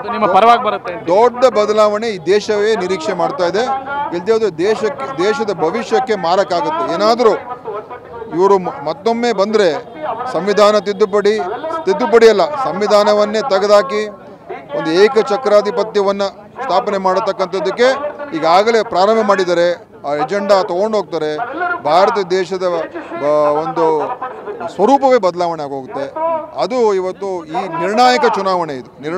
ದೊಡ್ಡ ಬದಲಾವಣೆ ಈ ದೇಶವೇ ನಿರೀಕ್ಷೆ ಮಾಡ್ತಾ ಇದೆ. ಇಲ್ಲದೆ ಹೋದ್ರೆ ದೇಶದ ಭವಿಷ್ಯಕ್ಕೆ ಮಾರಕ್ಕಾಗುತ್ತೆ. ಏನಾದರೂ ಇವರು ಮತ್ತೊಮ್ಮೆ ಬಂದರೆ ಸಂವಿಧಾನ ತಿದ್ದುಪಡಿ ಅಲ್ಲ, ಸಂವಿಧಾನವನ್ನೇ ತೆಗೆದುಹಾಕಿ ಒಂದು ಏಕಚಕ್ರಾಧಿಪತ್ಯವನ್ನು ಸ್ಥಾಪನೆ ಮಾಡತಕ್ಕಂಥದ್ದಕ್ಕೆ ಈಗಾಗಲೇ ಪ್ರಾರಂಭ ಮಾಡಿದ್ದಾರೆ. ಆ ಎಜೆಂಡಾ ತೊಗೊಂಡು ಹೋಗ್ತಾರೆ. ಭಾರತ ದೇಶದ ಒಂದು ಸ್ವರೂಪವೇ ಬದಲಾವಣೆ ಆಗೋಗುತ್ತೆ. ಅದು ಇವತ್ತು ಈ ನಿರ್ಣಾಯಕ ಚುನಾವಣೆ.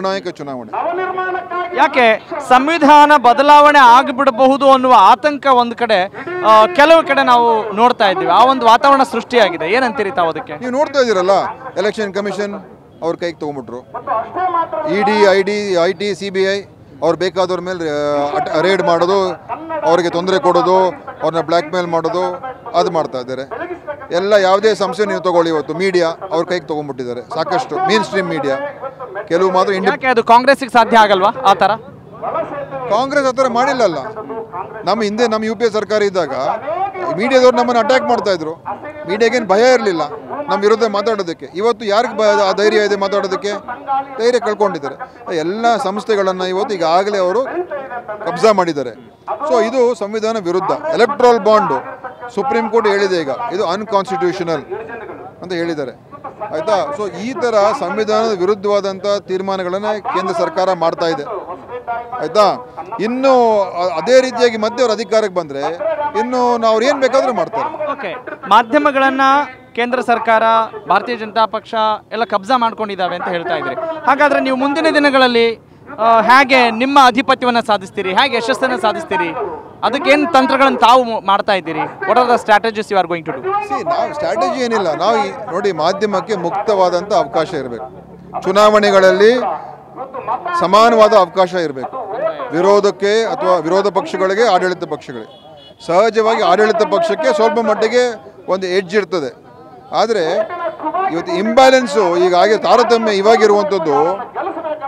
ಯಾಕೆ ಸಂವಿಧಾನ ಬದಲಾವಣೆ ಆಗಿಬಿಡಬಹುದು ಅನ್ನುವ ಆತಂಕ ಒಂದು ಕಡೆ, ಕೆಲವು ಕಡೆ ನಾವು ನೋಡ್ತಾ ಇದ್ದೀವಿ. ಆ ಒಂದು ವಾತಾವರಣ ಸೃಷ್ಟಿಯಾಗಿದೆ. ಏನಂತೀರಿ ತಾವು ಅದಕ್ಕೆ? ನೀವು ನೋಡ್ತಾ ಇದ್ದೀರಲ್ಲ, ಎಲೆಕ್ಷನ್ ಕಮಿಷನ್ ಅವ್ರ ಕೈಗೆ ತೊಗೊಂಡ್ಬಿಟ್ರು. ED, IT, CBI ಅವ್ರು ಬೇಕಾದವ್ರ ಮೇಲೆ ರೇಡ್ ಮಾಡೋದು, ಅವ್ರಿಗೆ ತೊಂದರೆ ಕೊಡೋದು, ಅವ್ರನ್ನ ಬ್ಲ್ಯಾಕ್ ಮೇಲ್ ಮಾಡೋದು, ಅದು ಮಾಡ್ತಾ ಇದ್ದಾರೆ. ಎಲ್ಲ ಯಾವುದೇ ಸಂಸ್ಥೆ ನೀವು ತಗೊಳ್ಳಿ, ಇವತ್ತು ಮೀಡಿಯಾ ಅವ್ರ ಕೈಗೆ ತೊಗೊಂಡ್ಬಿಟ್ಟಿದ್ದಾರೆ. ಸಾಕಷ್ಟು ಮೇನ್ ಸ್ಟ್ರೀಮ್ ಮೀಡಿಯಾ. ಕೆಲವು ಮಾತ್ರ ಅದು ಕಾಂಗ್ರೆಸ್ಗೆ ಸಾಧ್ಯ ಆಗಲ್ವಾ ಆ ಥರ? ಕಾಂಗ್ರೆಸ್ ಆ ಥರ ಮಾಡಿಲ್ಲಲ್ಲ. ನಮ್ಮ UPA ಸರ್ಕಾರ ಇದ್ದಾಗ ಮೀಡಿಯಾದವ್ರು ನಮ್ಮನ್ನು ಅಟ್ಯಾಕ್ ಮಾಡ್ತಾ ಇದ್ರು. ಮೀಡಿಯಾಗೇನು ಭಯ ಇರಲಿಲ್ಲ ನಮ್ಮ ವಿರುದ್ಧ ಮಾತಾಡೋದಕ್ಕೆ. ಇವತ್ತು ಯಾರಿಗೆ ಆ ಧೈರ್ಯ ಇದೆ ಮಾತಾಡೋದಕ್ಕೆ? ಧೈರ್ಯ ಕಳ್ಕೊಂಡಿದ್ದಾರೆ. ಎಲ್ಲ ಸಂಸ್ಥೆಗಳನ್ನು ಇವತ್ತು ಈಗಾಗಲೇ ಅವರು ಕಬ್ಜಾ ಮಾಡಿದ್ದಾರೆ. ಸೊ ಇದು ಸಂವಿಧಾನ ವಿರುದ್ಧ. ಎಲೆಕ್ಟ್ರಲ್ ಬಾಂಡು ಸುಪ್ರೀಂ ಕೋರ್ಟ್ ಹೇಳಿದೆ, ಈಗ ಇದು ಅನ್ಕಾನ್ಸ್ಟಿಟ್ಯೂಷನಲ್ ಅಂತ ಹೇಳಿದ್ದಾರೆ. ಆಯಿತಾ? ಸೊ ಈ ಥರ ಸಂವಿಧಾನದ ವಿರುದ್ಧವಾದಂಥ ತೀರ್ಮಾನಗಳನ್ನು ಕೇಂದ್ರ ಸರ್ಕಾರ ಮಾಡ್ತಾ ಇದೆ. ಆಯಿತಾ? ಇನ್ನು ಅದೇ ರೀತಿಯಾಗಿ ಮತ್ತೆ ಅವ್ರ ಅಧಿಕಾರಕ್ಕೆ ಬಂದರೆ ಇನ್ನು ನಾವು ಏನು ಬೇಕಾದರೂ ಮಾಡ್ತಾರೆ. ಓಕೆ, ಮಾಧ್ಯಮಗಳನ್ನು ಕೇಂದ್ರ ಸರ್ಕಾರ, ಭಾರತೀಯ ಜನತಾ ಪಕ್ಷ ಎಲ್ಲ ಕಬ್ಜಾ ಮಾಡ್ಕೊಂಡಿದ್ದಾವೆ ಅಂತ ಹೇಳ್ತಾ ಇದ್ರಿ. ಹಾಗಾದರೆ ನೀವು ಮುಂದಿನ ದಿನಗಳಲ್ಲಿ ಹೇಗೆ ನಿಮ್ಮ ಅಧಿಪತ್ಯವನ್ನು ಸಾಧಿಸ್ತೀರಿ, ಹೇಗೆ ಯಶಸ್ಸನ್ನು ಸಾಧಿಸ್ತೀರಿ? ಅದಕ್ಕೇನು ತಂತ್ರಗಳನ್ನು ತಾವು ಮಾಡ್ತಾ ಇದ್ದೀರಿ? What are the strategies you are going to do? ನಾವು ಸ್ಟ್ರಾಟಜಿ ಏನಿಲ್ಲ. ನಾವು ನೋಡಿ, ಮಾಧ್ಯಮಕ್ಕೆ ಮುಕ್ತವಾದಂಥ ಅವಕಾಶ ಇರಬೇಕು. ಚುನಾವಣೆಗಳಲ್ಲಿ ಸಮಾನವಾದ ಅವಕಾಶ ಇರಬೇಕು. ವಿರೋಧಕ್ಕೆ ಅಥವಾ ವಿರೋಧ ಪಕ್ಷಗಳಿಗೆ, ಆಡಳಿತ ಪಕ್ಷಗಳಿಗೆ. ಸಹಜವಾಗಿ ಆಡಳಿತ ಪಕ್ಷಕ್ಕೆ ಸ್ವಲ್ಪ ಮಟ್ಟಿಗೆ ಒಂದು ಎಡ್ಜ್ ಇರ್ತದೆ. ಆದರೆ ಇವತ್ತು ಇಂಬ್ಯಾಲೆನ್ಸು ಈಗಾಗಲೇ ತಾರತಮ್ಯ ಇವಾಗಿರುವಂಥದ್ದು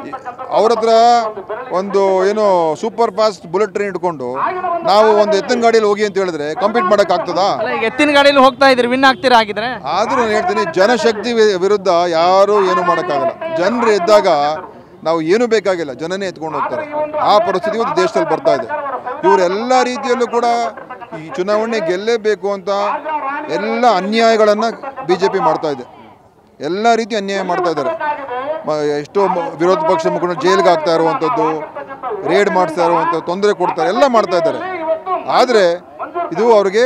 ಅವ್ರ ಹತ್ರ ಒಂದು ಏನು ಸೂಪರ್ ಫಾಸ್ಟ್ ಬುಲೆಟ್ ಟ್ರೈನ್ ಇಟ್ಕೊಂಡು ನಾವು ಒಂದು ಎತ್ತಿನ ಗಾಡಿಯಲ್ಲಿ ಹೋಗಿ ಅಂತ ಹೇಳಿದ್ರೆ ಕಂಪೀಟ್ ಮಾಡೋಕ್ಕಾಗ್ತದಾ? ಎತ್ತಿನ ಗಾಡಿಯಲ್ಲಿ ಹೋಗ್ತಾ ಇದ್ರಿ, ವಿನ್ ಆಗ್ತೀರಾ ಆಗಿದ್ರೆ? ಆದರೂ ನಾನು ಹೇಳ್ತೀನಿ, ಜನಶಕ್ತಿ ವಿರುದ್ಧ ಯಾರೂ ಏನು ಮಾಡೋಕ್ಕಾಗಲ್ಲ. ಜನರು ಇದ್ದಾಗ ನಾವು ಏನು ಬೇಕಾಗಿಲ್ಲ, ಜನನೇ ಎತ್ಕೊಂಡು ಹೋಗ್ತಾರೆ. ಆ ಪರಿಸ್ಥಿತಿ ಇವತ್ತು ದೇಶದಲ್ಲಿ ಬರ್ತಾ ಇದೆ. ಇವರೆಲ್ಲ ರೀತಿಯಲ್ಲೂ ಕೂಡ ಈ ಚುನಾವಣೆ ಗೆಲ್ಲೇಬೇಕು ಅಂತ ಎಲ್ಲ ಅನ್ಯಾಯಗಳನ್ನು BJP ಮಾಡ್ತಾ ಇದೆ. ಎಲ್ಲ ರೀತಿ ಅನ್ಯಾಯ ಮಾಡ್ತಾ ಇದ್ದಾರೆ. ಎಷ್ಟೋ ವಿರೋಧ ಪಕ್ಷ ಮುಖಂಡರು ಜೈಲಿಗೆ ಆಗ್ತಾ ಇರುವಂಥದ್ದು, ರೇಡ್ ಮಾಡಿಸ್ತಾ ಇರುವಂಥದ್ದು, ತೊಂದರೆ ಕೊಡ್ತಾರೆ, ಎಲ್ಲ ಮಾಡ್ತಾ ಇದ್ದಾರೆ. ಆದರೆ ಇದು ಅವ್ರಿಗೆ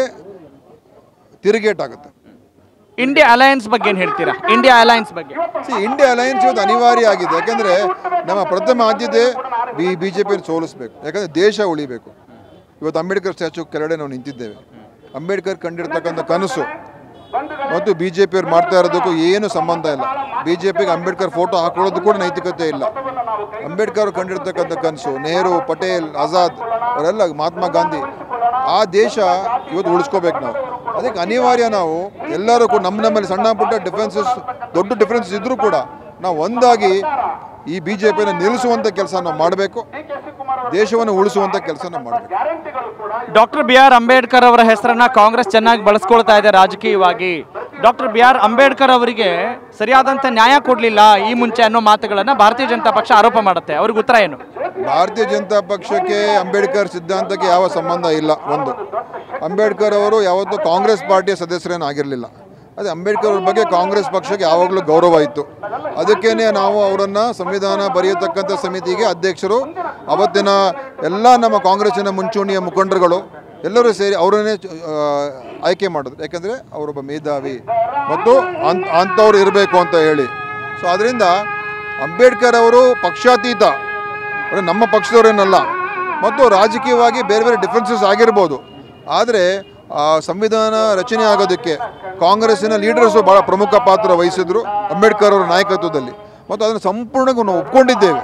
ತಿರುಗೇಟಾಗುತ್ತೆ. ಇಂಡಿಯಾ ಅಲಯನ್ಸ್ ಬಗ್ಗೆ ಏನು ಹೇಳ್ತೀರಾ? ಇಂಡಿಯಾ ಅಲಯನ್ಸ್ ಬಗ್ಗೆ ಇಂಡಿಯಾ ಅಲಯನ್ಸ್ ಇವತ್ತು ಅನಿವಾರ್ಯ ಆಗಿದೆ. ಯಾಕೆಂದರೆ ನಮ್ಮ ಪ್ರಥಮ ಆದ್ಯತೆ BJPಯನ್ನು ಸೋಲಿಸಬೇಕು. ಯಾಕಂದರೆ ದೇಶ ಉಳಿಬೇಕು. ಇವತ್ತು ಅಂಬೇಡ್ಕರ್ ಸ್ಟ್ಯಾಚ್ಯೂ ಕೆಳಗಡೆ ನಾವು ನಿಂತಿದ್ದೇವೆ. ಅಂಬೇಡ್ಕರ್ ಕಂಡಿರ್ತಕ್ಕಂಥ ಕನಸು ಮತ್ತು BJPಯವ್ರು ಮಾಡ್ತಾ ಇರೋದಕ್ಕೂ ಏನು ಸಂಬಂಧ ಇಲ್ಲ. BJPಗೆ ಅಂಬೇಡ್ಕರ್ ಫೋಟೋ ಹಾಕೊಳ್ಳೋದು ಕೂಡ ನೈತಿಕತೆ ಇಲ್ಲ. ಅಂಬೇಡ್ಕರ್ ಅವರು ಕಂಡಿರ್ತಕ್ಕಂಥ ಕನಸು, ನೆಹರು, ಪಟೇಲ್, ಆಜಾದ್ ಅವರೆಲ್ಲ, ಮಹಾತ್ಮ ಗಾಂಧಿ, ಆ ದೇಶ ಇವತ್ತು ಉಳಿಸ್ಕೋಬೇಕು ನಾವು. ಅದಕ್ಕೆ ಅನಿವಾರ್ಯ ನಾವು ಎಲ್ಲರೂ ಕೂಡ ನಮ್ಮಲ್ಲಿ ಸಣ್ಣ ಪುಟ್ಟ ಡಿಫ್ರೆನ್ಸಸ್, ದೊಡ್ಡ ಡಿಫ್ರೆನ್ಸಸ್ ಇದ್ದರೂ ಕೂಡ ನಾವು ಒಂದಾಗಿ ಈ BJPಯನ್ನು ನಿಲ್ಲಿಸುವಂಥ ಕೆಲಸ ನಾವು ಮಾಡಬೇಕು, ದೇಶವನ್ನು ಉಳಿಸುವಂಥ ಕೆಲಸ ನಾವು ಮಾಡಬೇಕು. ಡಾಕ್ಟರ್ BR ಅಂಬೇಡ್ಕರ್ ಅವರ ಹೆಸರನ್ನ ಕಾಂಗ್ರೆಸ್ ಚೆನ್ನಾಗಿ ಬಳಸ್ಕೊಳ್ತಾ ಇದೆ ರಾಜಕೀಯವಾಗಿ. ಡಾಕ್ಟರ್ BR ಅಂಬೇಡ್ಕರ್ ಅವರಿಗೆ ಸರಿಯಾದಂಥ ನ್ಯಾಯ ಕೊಡಲಿಲ್ಲ ಈ ಮುಂಚೆ ಅನ್ನೋ ಮಾತುಗಳನ್ನು ಭಾರತೀಯ ಜನತಾ ಪಕ್ಷ ಆರೋಪ ಮಾಡುತ್ತೆ. ಅವ್ರಿಗೆ ಉತ್ತರ ಏನು? ಭಾರತೀಯ ಜನತಾ ಪಕ್ಷಕ್ಕೆ ಅಂಬೇಡ್ಕರ್ ಸಿದ್ಧಾಂತಕ್ಕೆ ಯಾವ ಸಂಬಂಧ ಇಲ್ಲ. ಒಂದು, ಅಂಬೇಡ್ಕರ್ ಅವರು ಯಾವತ್ತೂ ಕಾಂಗ್ರೆಸ್ ಪಾರ್ಟಿಯ ಸದಸ್ಯರೇನು ಆಗಿರಲಿಲ್ಲ. ಅದೇ ಅಂಬೇಡ್ಕರ್ ಅವ್ರ ಬಗ್ಗೆ ಕಾಂಗ್ರೆಸ್ ಪಕ್ಷಕ್ಕೆ ಯಾವಾಗಲೂ ಗೌರವ ಇತ್ತು. ಅದಕ್ಕೇ ನಾವು ಅವರನ್ನು ಸಂವಿಧಾನ ಬರೆಯತಕ್ಕಂಥ ಸಮಿತಿಗೆ ಅಧ್ಯಕ್ಷರು, ಅವತ್ತಿನ ಎಲ್ಲ ನಮ್ಮ ಕಾಂಗ್ರೆಸ್ಸಿನ ಮುಂಚೂಣಿಯ ಮುಖಂಡರುಗಳು ಎಲ್ಲರೂ ಸೇರಿ ಅವರನ್ನೇ ಆಯ್ಕೆ ಮಾಡಿದ್ರು. ಯಾಕೆಂದರೆ ಅವರೊಬ್ಬ ಮೇಧಾವಿ ಮತ್ತು ಅಂಥವ್ರು ಇರಬೇಕು ಅಂತ ಹೇಳಿ. ಸೊ ಅದರಿಂದ ಅಂಬೇಡ್ಕರ್ ಅವರು ಪಕ್ಷಾತೀತ, ನಮ್ಮ ಪಕ್ಷದವರೇನಲ್ಲ. ಮತ್ತು ರಾಜಕೀಯವಾಗಿ ಬೇರೆ ಬೇರೆ ಡಿಫ್ರೆನ್ಸಸ್ ಆಗಿರ್ಬೋದು, ಆದರೆ ಸಂವಿಧಾನ ರಚನೆ ಆಗೋದಕ್ಕೆ ಕಾಂಗ್ರೆಸ್ಸಿನ ಲೀಡರ್ಸು ಭಾಳ ಪ್ರಮುಖ ಪಾತ್ರ ವಹಿಸಿದ್ರು ಅಂಬೇಡ್ಕರ್ ಅವರ ನಾಯಕತ್ವದಲ್ಲಿ. ಮತ್ತು ಅದನ್ನು ಸಂಪೂರ್ಣವಾಗಿ ನಾವು ಒಪ್ಕೊಂಡಿದ್ದೇವೆ.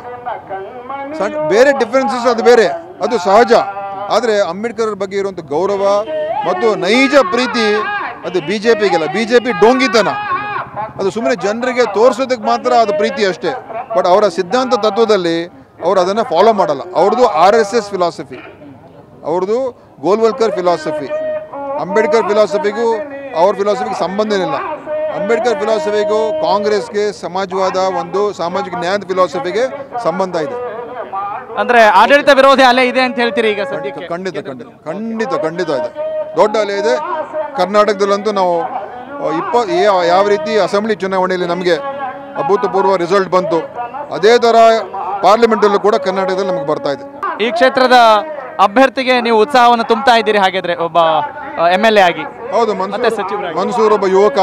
ಬೇರೆ ಡಿಫ್ರೆನ್ಸಸ್ ಅದು ಬೇರೆ, ಅದು ಸಹಜ. ಆದರೆ ಅಂಬೇಡ್ಕರ್ ಅವ್ರ ಬಗ್ಗೆ ಇರುವಂಥ ಗೌರವ ಮತ್ತು ನೈಜ ಪ್ರೀತಿ ಅದು BJPಗಿಲ್ಲ. BJP ಡೋಂಗಿತನ, ಅದು ಸುಮ್ಮನೆ ಜನರಿಗೆ ತೋರಿಸೋದಕ್ಕೆ ಮಾತ್ರ ಅದು ಪ್ರೀತಿ ಅಷ್ಟೇ. ಬಟ್ ಅವರ ಸಿದ್ಧಾಂತ ತತ್ವದಲ್ಲಿ ಅವರು ಅದನ್ನು ಫಾಲೋ ಮಾಡಲ್ಲ. ಅವ್ರದ್ದು RSS ಫಿಲಾಸಫಿ, ಅವ್ರದ್ದು ಗೋಲ್ವಲ್ಕರ್ ಫಿಲಾಸಫಿ. ಅಂಬೇಡ್ಕರ್ ಫಿಲಾಸಫಿಗೂ ಅವ್ರ ಫಿಲಾಸಫಿಗೆ ಸಂಬಂಧನಿಲ್ಲ. ಅಂಬೇಡ್ಕರ್ ಫಿಲಾಸಫಿಗೂ ಕಾಂಗ್ರೆಸ್ಗೆ, ಸಮಾಜವಾದ ಒಂದು ಸಾಮಾಜಿಕ ನ್ಯಾಯದ ಫಿಲಾಸಫಿಗೆ ಸಂಬಂಧ ಇದೆ. ಅಂದರೆ ಆಡಳಿತ ವಿರೋಧಿ ಅಲೆ ಇದೆ ಅಂತ ಹೇಳ್ತೀರಿ ಈಗ ಸದ್ಯಕ್ಕೆ? ಖಂಡಿತ ಖಂಡಿತ ಖಂಡಿತ ಖಂಡಿತ ಇದೆ, ದೊಡ್ಡ ಅಲೆ ಇದೆ. ಕರ್ನಾಟಕದಲ್ಲಂತೂ ನಾವು ಯಾವ ರೀತಿ ಅಸೆಂಬ್ಲಿ ಚುನಾವಣೆಯಲ್ಲಿ ನಮಗೆ ಅಭೂತಪೂರ್ವ ರಿಸಲ್ಟ್ ಬಂತು, ಅದೇ ಥರ ಪಾರ್ಲಿಮೆಂಟಲ್ಲೂ ಕೂಡ ಕರ್ನಾಟಕದಲ್ಲಿ ನಮಗೆ ಬರ್ತಾ ಇದೆ. ಈ ಕ್ಷೇತ್ರದ ಅಭ್ಯರ್ಥಿಗೆ ನೀವು ಉತ್ಸಾಹವನ್ನು ತುಂಬ್ತಾ ಇದ್ದೀರಿ ಹಾಗಿದ್ರೆ, ಒಬ್ಬ MLA ಆಗಿ? ಹೌದು, ಮನ್ಸೂರ್ ಒಬ್ಬ ಯುವಕ,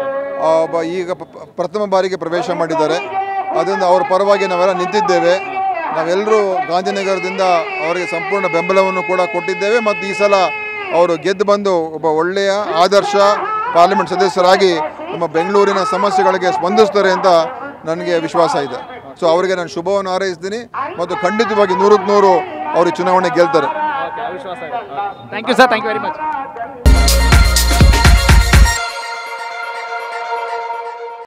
ಈಗ ಪ್ರಥಮ ಬಾರಿಗೆ ಪ್ರವೇಶ ಮಾಡಿದ್ದಾರೆ. ಅದರಿಂದ ಅವ್ರ ಪರವಾಗಿ ನಾವೆಲ್ಲ ನಿಂತಿದ್ದೇವೆ. ನಾವೆಲ್ಲರೂ ಗಾಂಧಿನಗರದಿಂದ ಅವರಿಗೆ ಸಂಪೂರ್ಣ ಬೆಂಬಲವನ್ನು ಕೂಡ ಕೊಟ್ಟಿದ್ದೇವೆ. ಮತ್ತು ಈ ಸಲ ಅವರು ಗೆದ್ದು ಬಂದು ಒಬ್ಬ ಒಳ್ಳೆಯ ಆದರ್ಶ ಪಾರ್ಲಿಮೆಂಟ್ ಸದಸ್ಯರಾಗಿ ನಮ್ಮ ಬೆಂಗಳೂರಿನ ಸಮಸ್ಯೆಗಳಿಗೆ ಸ್ಪಂದಿಸ್ತಾರೆ ಅಂತ ನನಗೆ ವಿಶ್ವಾಸ ಇದೆ. ಸೊ ಅವರಿಗೆ ನಾನು ಶುಭವನ್ನು ಹಾರೈಸ್ತೀನಿ ಮತ್ತು ಖಂಡಿತವಾಗಿ 100ಕ್ಕೆ 100 ಅವರು ಚುನಾವಣೆ ಗೆಲ್ತಾರೆ. Thank you sir, thank you very much.